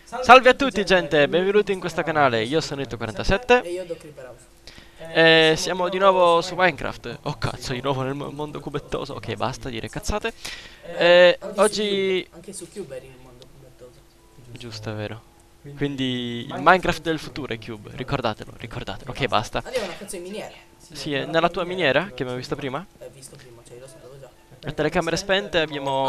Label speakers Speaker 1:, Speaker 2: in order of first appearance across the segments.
Speaker 1: Salve a tutti gente, benvenuti in questo canale, io sono Ito47
Speaker 2: E io do Creeper House.
Speaker 1: e siamo di nuovo su Minecraft. Oh cazzo, di nuovo nel mondo cubettoso. Ok, basta dire cazzate. Oggi...
Speaker 2: Anche su Cube eri in un mondo cubattoso.
Speaker 1: Giusto, è vero. Quindi il Minecraft del futuro è Cube, ricordatelo, ricordatelo. Ok, basta.
Speaker 2: Andiamo una cazzo in miniera.
Speaker 1: Sì, è nella tua miniera, che abbiamo visto prima.
Speaker 2: Visto prima, cioè lo sapevo già.
Speaker 1: Le telecamere spente abbiamo...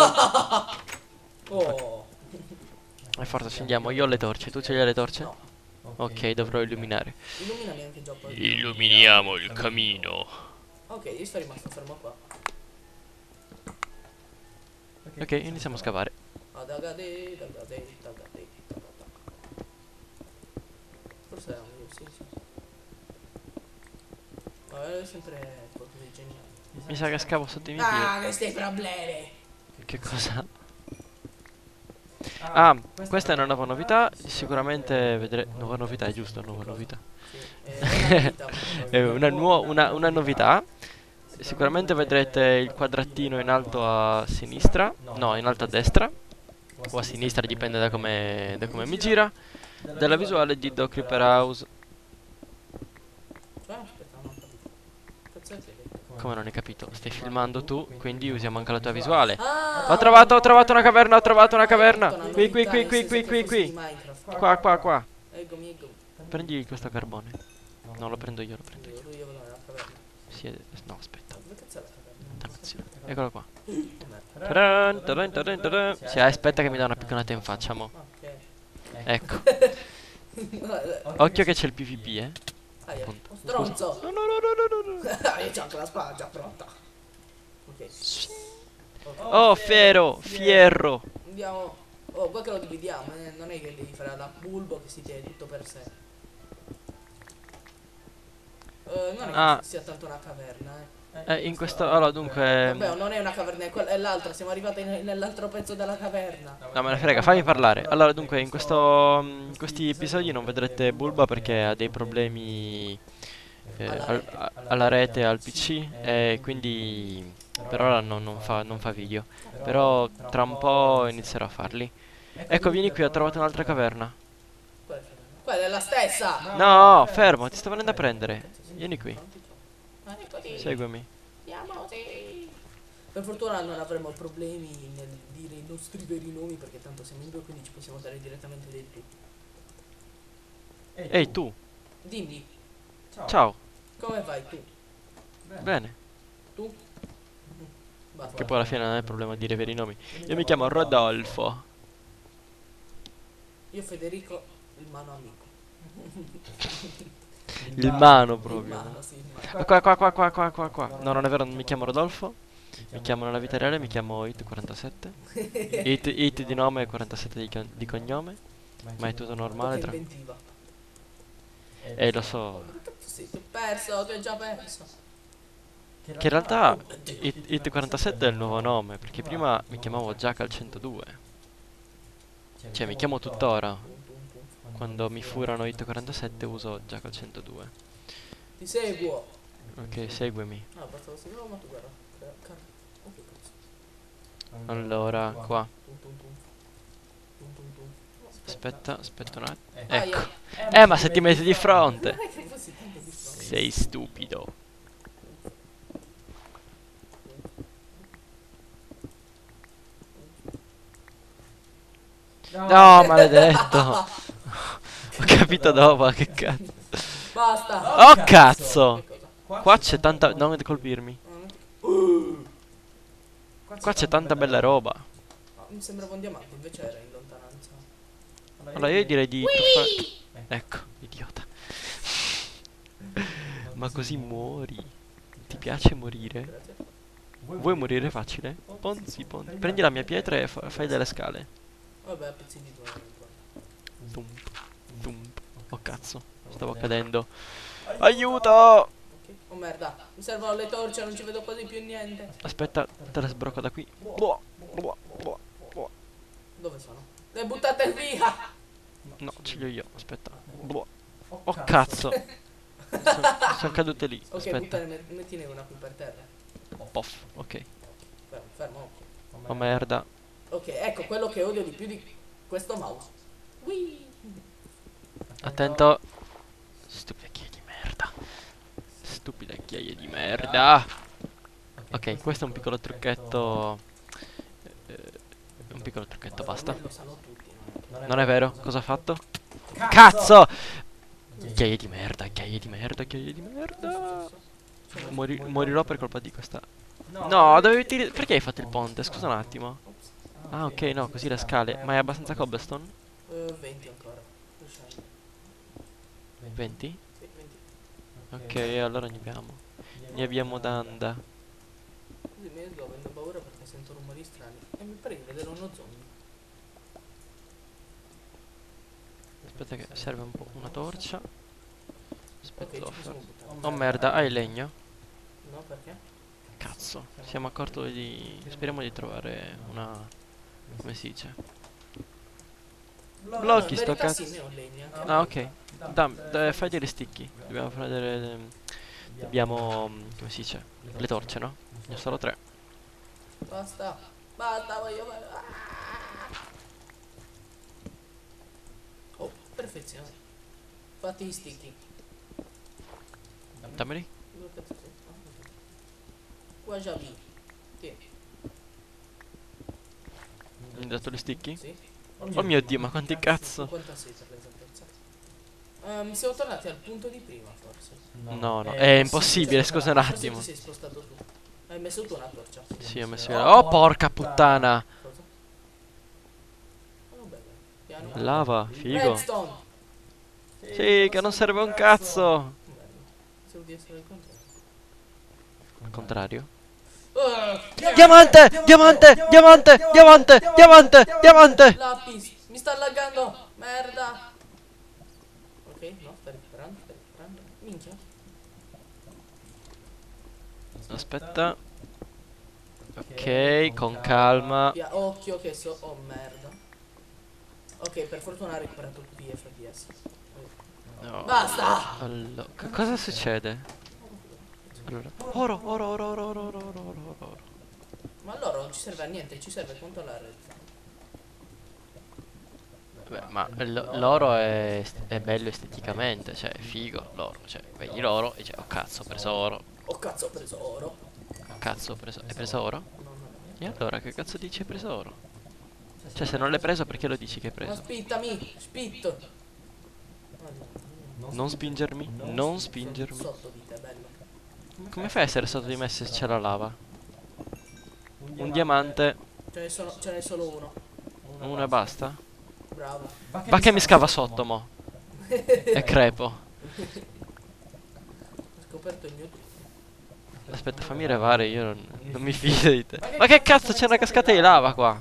Speaker 2: Oh.
Speaker 1: E forza accendiamo, io ho le torce, tu ce le hai le torce?
Speaker 2: No.
Speaker 1: Ok, dovrò illuminare.
Speaker 2: Illuminami anche già poi.
Speaker 1: Illuminiamo il camino.
Speaker 2: Ok, io sto rimasto fermo qua.
Speaker 1: Ok, iniziamo a scavare.
Speaker 2: Adagade, dagade, dagade, dagada. Forse era meglio, sì, sì. Ma è sempre qualcosa di geniale.
Speaker 1: Mi sa che scavo sotto i miei piedi.
Speaker 2: Ah, questi problemi!
Speaker 1: Che cosa? Ah, questa è una nuova novità. Sicuramente vedrete. Nuova novità, è giusto, nuova novità.
Speaker 2: Sì, è una vita.
Speaker 1: È una novità. Sicuramente vedrete il quadratino in alto a sinistra. No, in alto a destra. O a sinistra, dipende da come mi gira. Della visuale di Do Creeper House.
Speaker 2: Cioè, aspetta, non ho capito. Cazzo è che hai detto?
Speaker 1: Come non hai capito? Stai filmando tu, quindi usiamo anche la tua visuale.
Speaker 2: Ah,
Speaker 1: Ho trovato una caverna, ho trovato una
Speaker 2: hai
Speaker 1: caverna.
Speaker 2: detto una
Speaker 1: Qui, qui,
Speaker 2: novità,
Speaker 1: qui,
Speaker 2: nel
Speaker 1: qui,
Speaker 2: senso
Speaker 1: qui,
Speaker 2: che
Speaker 1: qui,
Speaker 2: fosse di
Speaker 1: qui.
Speaker 2: Minecraft.
Speaker 1: Qua, qua, qua.
Speaker 2: Eccomi, eccomi.
Speaker 1: Prendi questo carbone. No, lo prendo io, lo prendo io.
Speaker 2: Io vado nella caverna.
Speaker 1: Sì, no, aspetta.
Speaker 2: Dove cazzo è la caverna?
Speaker 1: Dannazione. Eccolo qua.
Speaker 2: Oh, merda.
Speaker 1: Taran, taran, taran, taran. Sì, aspetta che mi dà una picconata in faccia, mo.
Speaker 2: Ok.
Speaker 1: Ecco.
Speaker 2: No,
Speaker 1: Occhio che c'è il PvP, eh.
Speaker 2: aia,
Speaker 1: Appunto.
Speaker 2: oh, stronzo.
Speaker 1: No, no, no, no, no, no.
Speaker 2: Io c'ho anche la spada già pronta. Ok.
Speaker 1: Oh, fiero, fierro.
Speaker 2: Andiamo. Oh, qua che lo dividiamo, non è che devi fare la bulbo che si tiene tutto per sé. Non è
Speaker 1: Ah.
Speaker 2: che sia tanto una caverna, eh.
Speaker 1: In questo... Allora, dunque...
Speaker 2: Vabbè, non è una caverna, è l'altra, siamo arrivati nell'altro pezzo della caverna.
Speaker 1: No, me ne frega, fammi parlare. Allora, dunque, in questi episodi non vedrete Bulba perché ha dei problemi alla rete e al PC e quindi per ora non fa video. Però tra un po' inizierò a farli. Ecco, vieni qui, ho trovato un'altra caverna.
Speaker 2: Quella è la stessa!
Speaker 1: No, fermo, ti sto venendo a prendere. Vieni qui,
Speaker 2: Eccoti.
Speaker 1: seguimi.
Speaker 2: Andiamo, sì. Per fortuna non avremo problemi nel dire i nostri veri nomi perché tanto siamo in due, quindi ci possiamo dare direttamente del tu.
Speaker 1: Ehi, tu,
Speaker 2: Dimmi,
Speaker 1: ciao,
Speaker 2: come vai tu?
Speaker 1: bene.
Speaker 2: Tu? Basta.
Speaker 1: Che poi alla fine non è il problema dire i veri nomi. Io mi chiamo Rodolfo.
Speaker 2: Io Federico, il mano amico.
Speaker 1: Il mano
Speaker 2: Il
Speaker 1: proprio.
Speaker 2: mano, sì, il mano.
Speaker 1: Qua. No, non è vero, non mi chiamo Rodolfo. Mi chiamo nella vita reale, mi chiamo It47. It di nome e 47 di cognome. Ma è tutto normale,
Speaker 2: Che inventiva.
Speaker 1: lo so.
Speaker 2: Sì, ti ho perso, ti ho già perso.
Speaker 1: Che in realtà It47 è il nuovo nome, perché prima mi chiamavo Jackal 102. Cioè, mi chiamo tuttora. Quando mi furano It47 uso Jackal 102.
Speaker 2: Ti seguo.
Speaker 1: Ok, seguimi.
Speaker 2: Ah, basta lo seguo, ma tu guarda. Oh, che cazzo.
Speaker 1: Allora, qua.
Speaker 2: Tum, tum, tum. Tum, tum, tum.
Speaker 1: Aspetta un attimo.
Speaker 2: Aia.
Speaker 1: Ecco. Ma se ti metti di fronte.
Speaker 2: Non è che fossi tanto di fronte.
Speaker 1: Sei stupido. No, maledetto. Ho capito dopo, che cazzo.
Speaker 2: Basta.
Speaker 1: Oh cazzo.
Speaker 2: Che cosa?
Speaker 1: Qua c'è tanta... Non colpirmi. Qua c'è tanta bella roba.
Speaker 2: Mi sembrava un diamante, invece era in lontananza.
Speaker 1: Allora io direi di... Ecco, idiota. Ma così muori. Ti piace morire?
Speaker 2: Grazie.
Speaker 1: Vuoi morire facile? Ponzi. Prendi la mia pietra e fai delle scale.
Speaker 2: Vabbè, pezzi di due.
Speaker 1: Dump. Oh cazzo, stavo cadendo. Aiuto!
Speaker 2: Ok. Oh merda, mi servono le torce, non ci vedo quasi più niente.
Speaker 1: Aspetta, te la sbrocco da qui.
Speaker 2: Dove sono? Le buttate via!
Speaker 1: No, ce li ho io, aspetta. Oh cazzo. Sono cadute lì.
Speaker 2: Ok,
Speaker 1: Aspetta.
Speaker 2: buttane, mettine una qui per terra.
Speaker 1: Poff, ok.
Speaker 2: Fermo, fermo, ok.
Speaker 1: Oh merda.
Speaker 2: Ok, ecco quello che odio di più di questo mouse. Ui.
Speaker 1: Attento. Stupida ghiaia di merda. Stupida ghiaia di merda. Ok, questo è un piccolo trucchetto. Un piccolo trucchetto, basta.
Speaker 2: Lo sanno tutti,
Speaker 1: Non è vero? Cosa ha fatto? Cazzo! Ghiaia di merda, ghiaia di merda, ghiaia di merda. Morirò per colpa di questa. No, dovevi tirare. Perché hai fatto il ponte? Scusa un attimo.
Speaker 2: Ops.
Speaker 1: Ah, ok, no, così le scale. Ma è abbastanza cobblestone?
Speaker 2: 20 ancora. Lasciamo.
Speaker 1: 20?
Speaker 2: Sì, 20.
Speaker 1: Ok, allora ne abbiamo tanta.
Speaker 2: Così mi sto avendo paura perché sento rumori strani. E mi pare di vedere uno zombie.
Speaker 1: Aspetta che serve un po' una torcia.
Speaker 2: Ok,
Speaker 1: Aspetta,
Speaker 2: ci
Speaker 1: devo
Speaker 2: possiamo
Speaker 1: fare.
Speaker 2: buttare.
Speaker 1: Oh merda, hai legno?
Speaker 2: No, perché?
Speaker 1: Cazzo, siamo accorti di. Speriamo di trovare una. Come si dice?
Speaker 2: No,
Speaker 1: Blocchi
Speaker 2: in
Speaker 1: sto
Speaker 2: verità
Speaker 1: cazzo.
Speaker 2: sì, ne ho legni anche
Speaker 1: Ah,
Speaker 2: noi.
Speaker 1: ok. Fai delle sticchi. Dobbiamo prendere. Abbiamo. Come si dice? Le torce, no? Ne ho solo 3.
Speaker 2: Basta. Basta, voglio fare. Ah! Oh, perfezione. Fatti gli sticky.
Speaker 1: Dammeli.
Speaker 2: Dove cazzo sei? Ah, ok. Qua già vi. Tieni.
Speaker 1: Mi hai dato le sticchi?
Speaker 2: Sì.
Speaker 1: Oh mio dio, ma quanti cazzo?
Speaker 2: 56 per l'esattezza. Siamo tornati al punto di prima, forse.
Speaker 1: No, no, è impossibile, scusa un
Speaker 2: Forse
Speaker 1: attimo.
Speaker 2: ti sei spostato tu. Hai messo tu una torcia.
Speaker 1: Sì, ho messo. Oh, porca puttana!
Speaker 2: Cosa? Oh, bene. Piano.
Speaker 1: Lava, figo.
Speaker 2: Redstone.
Speaker 1: Sì, che non serve un cazzo.
Speaker 2: Bello. Pensavo di essere il contrario.
Speaker 1: Al contrario.
Speaker 2: Ah,
Speaker 1: Diamante! Diamante! Diamante! Diamante! Diamante! Diamante!
Speaker 2: Lapis. Mi sta laggando. Merda. Ok, no, stai recuperando, stai recuperando. Minchia.
Speaker 1: Aspetta. Ok, con calma.
Speaker 2: Occhio che so. Oh merda. Ok, per fortuna ha recuperato tutti gli FPS.
Speaker 1: No.
Speaker 2: Basta!
Speaker 1: Allora, cosa succede? Allora, oro, oro, oro, oro, oro, oro, oro, oro, oro.
Speaker 2: Ma allora non ci serve a niente, ci serve quanto la redstone.
Speaker 1: Beh, ma l'oro è bello esteticamente, cioè è figo l'oro, cioè vedi l'oro e cioè, oh cazzo, ho preso oro,
Speaker 2: Oh cazzo, ho preso oro.
Speaker 1: oh cazzo, hai preso oro?
Speaker 2: No, no,
Speaker 1: E allora che cazzo dici hai preso oro? Cioè se non l'hai preso perché lo dici che hai
Speaker 2: no. Ma
Speaker 1: preso?
Speaker 2: spittami, spitto.
Speaker 1: Non spingermi, non spingermi.
Speaker 2: Sotto di te, bello.
Speaker 1: Come fai a essere sotto di me se c'è la lava? Un diamante,
Speaker 2: Ce n'è solo uno.
Speaker 1: uno e basta?
Speaker 2: Bravo.
Speaker 1: Va che mi scava sotto mo. È crepo.
Speaker 2: Ho scoperto il mio trucco.
Speaker 1: Aspetta, fammi revare, io non mi fido di te. Ma che cazzo, c'è una cascata di lava qua.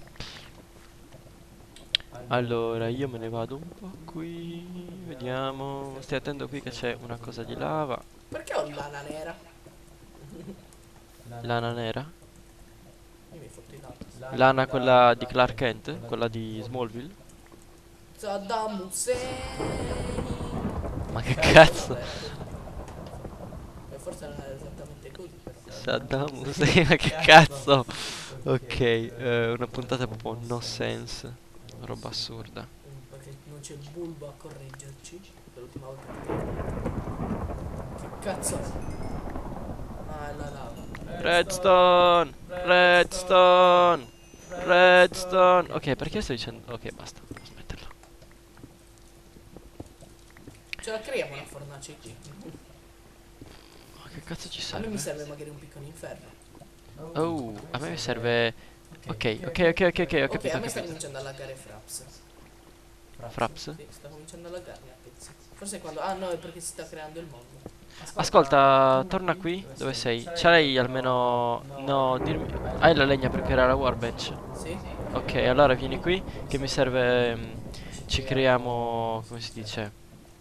Speaker 1: Allora, io me ne vado un po' qui. Vediamo. Stai attento qui che c'è una cosa di lava.
Speaker 2: Perché ho lana nera?
Speaker 1: Lana nera.
Speaker 2: Io mi fotto in lava.
Speaker 1: Lana quella di Clark Kent, quella di Smallville.
Speaker 2: Saddam Hussein.
Speaker 1: Ma che cazzo?
Speaker 2: Forse non era esattamente così, però.
Speaker 1: Saddam Hussein, ma che cazzo? Ok, una puntata proprio no sense. Roba assurda.
Speaker 2: Perché non c'è Bulbo a correggerci. Per l'ultima volta che cazzo? Ah, è la lava.
Speaker 1: Redstone! Redstone! Redstone! Ok, perché sto dicendo. Ok, basta. Devo smetterla.
Speaker 2: Ce la creiamo una fornace qui.
Speaker 1: Ma che cazzo ci
Speaker 2: A me mi
Speaker 1: serve?
Speaker 2: serve magari un piccolo inferno.
Speaker 1: Oh, a me serve. Ok, ok, ok, ok, ok, ho
Speaker 2: Ok,
Speaker 1: capito,
Speaker 2: a
Speaker 1: ho
Speaker 2: me sta
Speaker 1: capito.
Speaker 2: cominciando a laggare Fraps.
Speaker 1: Fraps?
Speaker 2: Sì, sta cominciando a laggarmi a pezzi. Forse quando. Ah no, è perché si sta creando il mondo.
Speaker 1: Ascolta, torna qui. Dove sei? Ce l'hai almeno. No, dirmi. Hai la legna per creare la workbench?
Speaker 2: Sì?
Speaker 1: Ok, allora vieni qui. Che mi serve. Ci creiamo. Come si dice?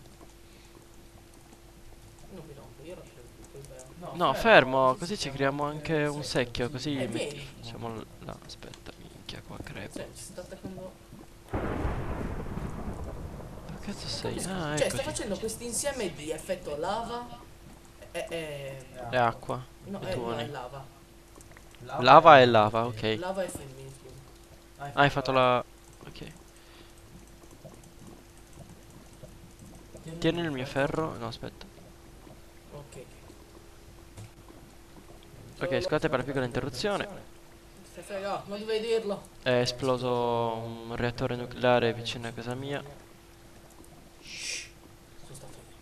Speaker 2: Non mi rompo, io lascio tutto il vero.
Speaker 1: No, fermo. Così ci creiamo anche un secchio. Così.
Speaker 2: Vieni.
Speaker 1: Diciamo là. Aspetta, minchia, qua crepo.
Speaker 2: Cioè, ci sta attaccando.
Speaker 1: Dove cazzo sei? Ah,
Speaker 2: Cioè, sta
Speaker 1: eccoci.
Speaker 2: facendo questo insieme di effetto lava
Speaker 1: E acqua.
Speaker 2: no,
Speaker 1: E
Speaker 2: no,
Speaker 1: tuoni.
Speaker 2: è lava.
Speaker 1: Lava e lava, ok.
Speaker 2: Lava e femmini, scusa.
Speaker 1: Ah, hai fatto la. Ok. Tieni il mio ferro. No, aspetta.
Speaker 2: Ok.
Speaker 1: Ok, scusate per la piccola interruzione.
Speaker 2: Se frega, non dovevi dirlo.
Speaker 1: È esploso un reattore nucleare vicino a casa mia.
Speaker 2: Shh. Sto sta freddo.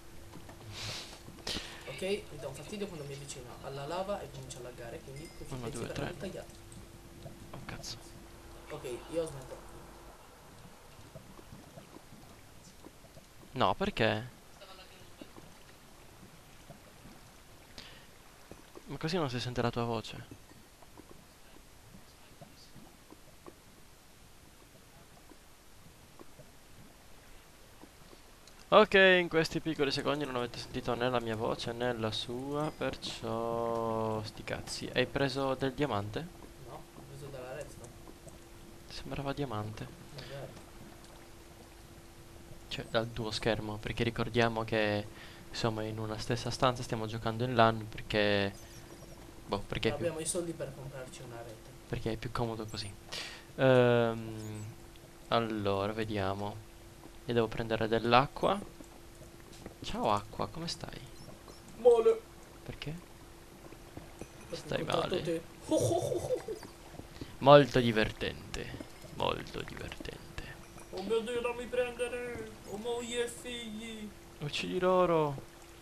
Speaker 2: Ok, mi dà un fastidio quando mi avvicino alla lava e comincia a laggare, quindi questi
Speaker 1: 1,
Speaker 2: pezzi
Speaker 1: 2, 3.
Speaker 2: verranno tagliati.
Speaker 1: Oh cazzo.
Speaker 2: Ok, io smetto.
Speaker 1: No, perché? Ma così non si sente la tua voce. Ok, in questi piccoli secondi non avete sentito né la mia voce né la sua, perciò sti cazzi. Hai preso del diamante?
Speaker 2: No, ho preso dalla redstone.
Speaker 1: Sembrava diamante.
Speaker 2: Non è vero.
Speaker 1: Cioè, dal tuo schermo, perché ricordiamo che insomma in una stessa stanza stiamo giocando in LAN perché boh,
Speaker 2: Non abbiamo i soldi per comprarci una rete.
Speaker 1: perché è più comodo così. Ehm, allora, vediamo. Io devo prendere dell'acqua. Ciao acqua, come stai?
Speaker 2: Mole!
Speaker 1: Perché?
Speaker 2: Perché ho
Speaker 1: Stai
Speaker 2: incontrato
Speaker 1: male.
Speaker 2: te.
Speaker 1: Molto divertente. Molto divertente.
Speaker 2: Oh mio Dio, non mi prendere! Ho moglie e figli!
Speaker 1: Uccidi loro.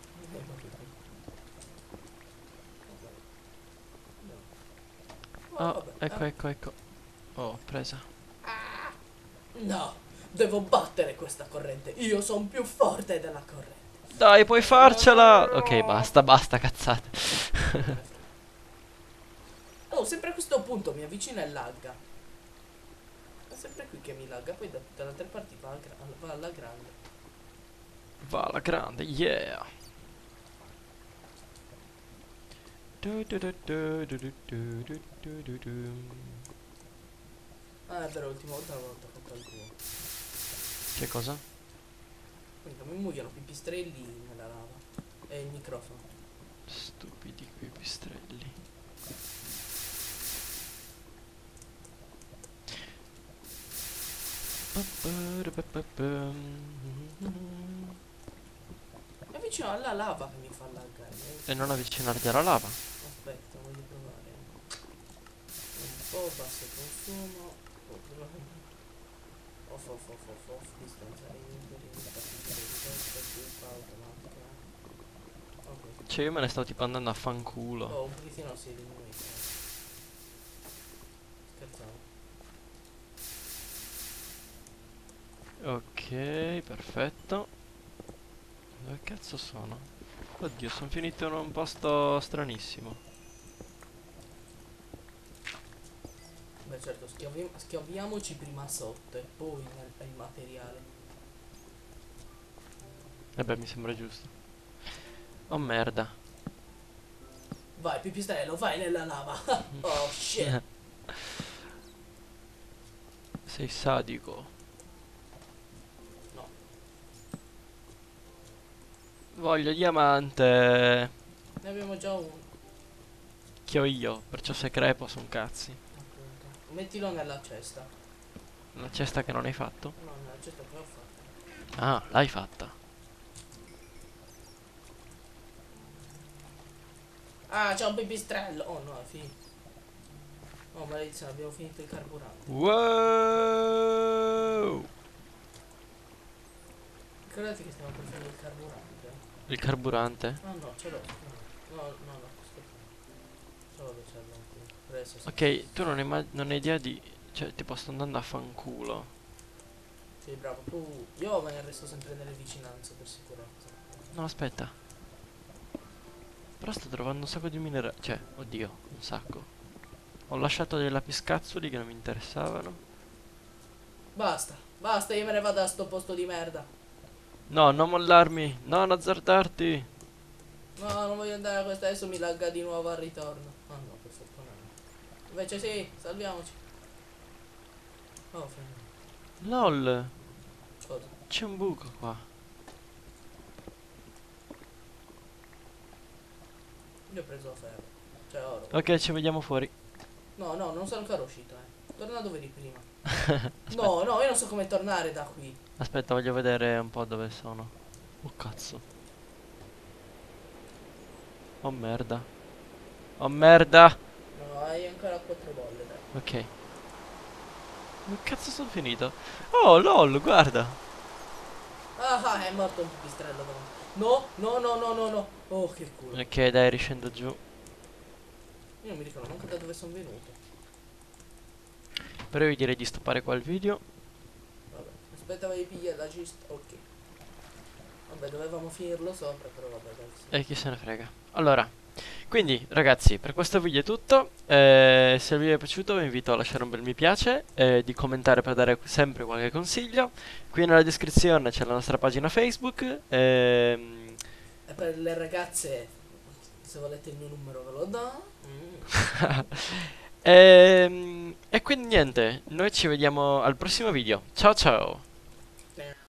Speaker 2: Oh,
Speaker 1: Oh,
Speaker 2: vabbè.
Speaker 1: ecco, ecco, ecco. Oh, presa.
Speaker 2: No, devo battere questa corrente. Io sono più forte della corrente.
Speaker 1: Dai, puoi farcela. Ok, basta, basta, cazzate.
Speaker 2: Non me ne frega. Oh, sempre a questo punto mi avvicina e lagga. È sempre qui che mi lagga, poi dalle altre parti va alla grande.
Speaker 1: Va alla grande, yeah. Du du du du du du du du du du du.
Speaker 2: Ah, è vero, l'ultima volta l'avevo attaccato qualcuno.
Speaker 1: Che cosa?
Speaker 2: Quindi non mi muoiono pipistrelli nella lava. E il microfono.
Speaker 1: Stupidi quei pipistrelli.
Speaker 2: È vicino alla lava che mi fa laggare.
Speaker 1: E non avvicinarti alla lava.
Speaker 2: Aspetta, voglio provare. Un po' basso consumo. Off, distanza liberi, partita ridotta, sviluppa automatica. Ok.
Speaker 1: Cioè io me ne stavo tipo andando a fanculo.
Speaker 2: Oh, un pochettino si è diminuito. Scherzavo.
Speaker 1: Ok, perfetto. Dove cazzo sono? Oddio, sono finito in un posto stranissimo.
Speaker 2: Beh certo, schiaviamoci prima sotto e poi nel materiale.
Speaker 1: E beh, mi sembra giusto. Oh merda.
Speaker 2: Vai, pipistrello, vai nella lava. Oh shit.
Speaker 1: Sei sadico.
Speaker 2: No.
Speaker 1: Voglio diamante.
Speaker 2: Ne abbiamo già uno.
Speaker 1: Che ho io, perciò se crepo son cazzi.
Speaker 2: Appunto. Mettilo nella cesta.
Speaker 1: La cesta che non hai fatto?
Speaker 2: No, nella cesta che ho fatto.
Speaker 1: Ah, l'hai fatta.
Speaker 2: Ah, c'è un pipistrello. Oh no, è finito. Oh, maledizione, abbiamo finito il carburante.
Speaker 1: Wow!
Speaker 2: Ricordati che stiamo per finire il carburante.
Speaker 1: Il carburante?
Speaker 2: Ah no, ce l'ho. No, aspetta. Ce l'ho, ce l'ho qui. Adesso sì.
Speaker 1: Ok, tu non hai idea di... Cioè, tipo sto andando a fanculo.
Speaker 2: Sei bravo. Io me ne resto sempre nelle vicinanze per sicurezza.
Speaker 1: No, aspetta. Però sto trovando un sacco di minerali. Cioè, oddio, un sacco. Ho lasciato dei lapiscazzoli che non mi interessavano.
Speaker 2: Basta, io me ne vado a sto posto di merda.
Speaker 1: No, non mollarmi. No, non azzardarti.
Speaker 2: No, non voglio andare a questo, adesso mi lagga di nuovo al ritorno. Ah no, per fortuna no. Invece sì, salviamoci. Oh, freno.
Speaker 1: LOL.
Speaker 2: Cosa?
Speaker 1: C'è un buco qua.
Speaker 2: Io ho preso ferro. Cioè oro.
Speaker 1: Ok, ci vediamo fuori.
Speaker 2: No, non sono ancora uscito, Torna dove eri prima.
Speaker 1: Aspetta,
Speaker 2: No, io non so come tornare da qui.
Speaker 1: aspetta, voglio vedere un po' dove sono. Oh cazzo. Oh merda. Oh merda.
Speaker 2: No, hai ancora 4 bolle, dai.
Speaker 1: Ok. Dove cazzo sono finito? Oh lol, guarda.
Speaker 2: Ah, è morto un pipistrello però. No, no, no, no, no, no. Oh, che culo.
Speaker 1: Ok, dai, riscendo giù.
Speaker 2: Io non mi ricordo manco da dove sono venuto.
Speaker 1: Però io direi di stoppare qua il video.
Speaker 2: Vabbè, aspettavo di pigliare la gist. Ok. Vabbè, dovevamo finirlo sopra, però vabbè, dai. Sì.
Speaker 1: E chi se ne frega. Allora, quindi ragazzi, per questo video è tutto. Se il video è piaciuto vi invito a lasciare un bel mi piace, di commentare per dare sempre qualche consiglio. Qui nella descrizione c'è la nostra pagina Facebook.
Speaker 2: E per le ragazze, se volete il mio numero ve lo do.
Speaker 1: E quindi niente, noi ci vediamo al prossimo video. Ciao ciao!